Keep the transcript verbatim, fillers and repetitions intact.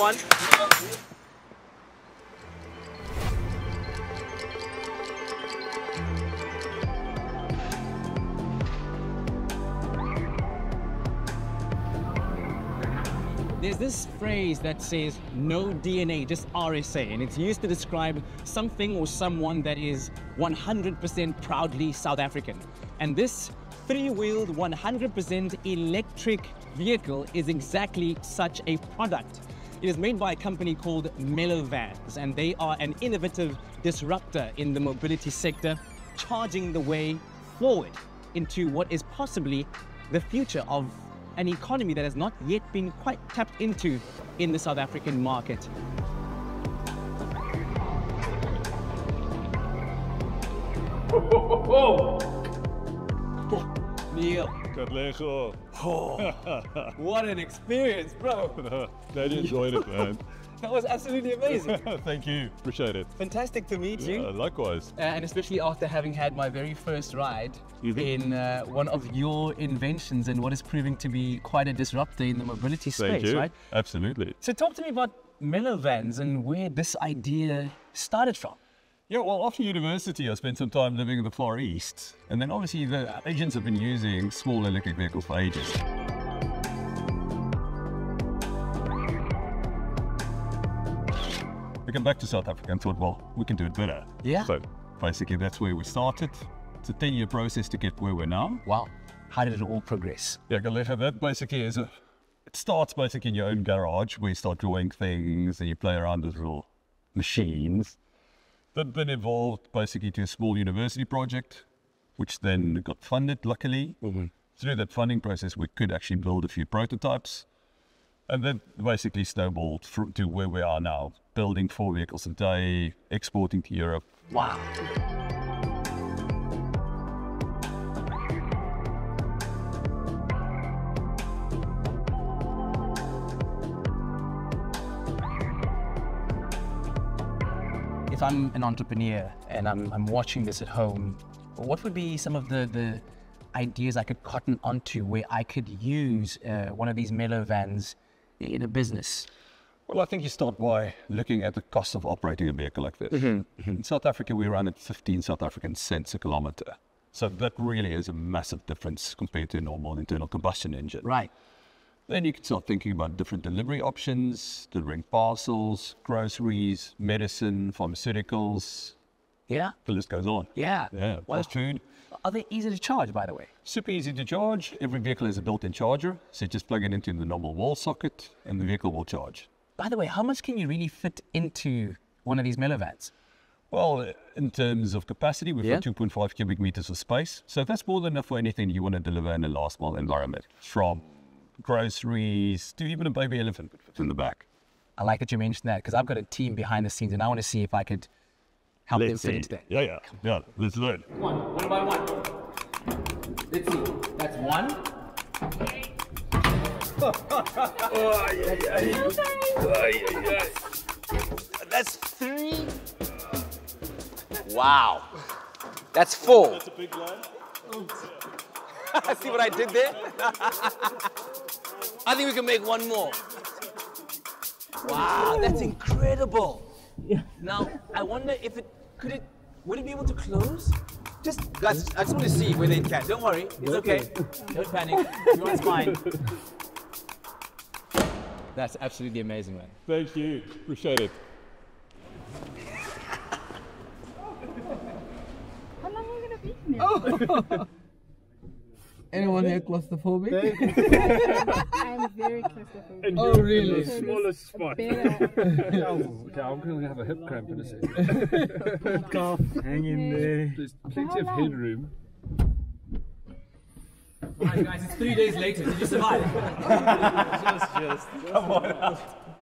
one. There's this phrase that says no D N A, just R S A, and it's used to describe something or someone that is one hundred percent proudly South African. And this three-wheeled one hundred percent electric vehicle is exactly such a product. It is made by a company called MellowVans, and they are an innovative disruptor in the mobility sector, charging the way forward into what is possibly the future of an economy that has not yet been quite tapped into in the South African market. Oh, Neil, Katlego. oh, what an experience, bro. Glad you enjoyed it, man. That was absolutely amazing. Thank you. Appreciate it. Fantastic to meet you. Yeah, likewise. Uh, and especially after having had my very first ride Mm-hmm. in uh, one of your inventions and what is proving to be quite a disruptor in the mobility Thank space, you. right? Absolutely. So talk to me about MellowVans and where this idea started from. Yeah, well, after university, I spent some time living in the Far East. And then obviously the agents have been using small electric vehicles for ages. We came back to South Africa and thought, well, we can do it better. Yeah. So basically that's where we started. It's a ten year process to get where we're now. Wow. How did it all progress? Yeah, Katlego, that basically is a, it starts basically in your own garage where you start drawing things and you play around with little machines. That then evolved basically to a small university project, which then got funded, luckily. Mm-hmm. Through that funding process, we could actually build a few prototypes. And then basically snowballed to where we are now, building four vehicles a day, exporting to Europe. Wow. If I'm an entrepreneur and I'm, I'm watching this at home, what would be some of the, the ideas I could cotton onto where I could use uh, one of these MellowVans in a business? Well, I think you start by looking at the cost of operating a vehicle like this. Mm-hmm. Mm-hmm. In South Africa, we run at fifteen South African cents a kilometer. So that really is a massive difference compared to a normal internal combustion engine. Right. Then you can start thinking about different delivery options, delivering parcels, groceries, medicine, pharmaceuticals. Yeah. The list goes on. Yeah. Yeah, Well, fast food. are they easy to charge, by the way? Super easy to charge. Every vehicle has a built-in charger. So you just plug it into the normal wall socket and the vehicle will charge. By the way, how much can you really fit into one of these MellowVans? Well, in terms of capacity, we've Yeah. got two point five cubic meters of space. So that's more than enough for anything you want to deliver in a last mile environment. From groceries to even a baby elephant could fit in the back. I like that you mentioned that because I've got a team behind the scenes and I want to see if I could help them fit into that. Yeah, yeah, yeah. Let's do it. One, one by one. Let's see. That's one. Oh, yeah, yeah. Oh, yeah, yeah. That's three. Wow. That's four. That's a big one. See what I did there? I think we can make one more. Wow, that's incredible. Now, I wonder if it, could it, would it be able to close? Just, guys, I just want to see whether it can. Don't worry, it's okay. Don't panic, everyone's fine. That's absolutely amazing, man. Thank you. Appreciate it. How long are we going to be here? Oh. Anyone here claustrophobic? I'm very claustrophobic. Oh, really? So Smallest spot. better- Oh, yeah, I'm going to have a hip cramp in a second. Calf, hang in there. There's plenty of headroom. Alright guys, it's three days later. Did you survive? Just, just. Come on.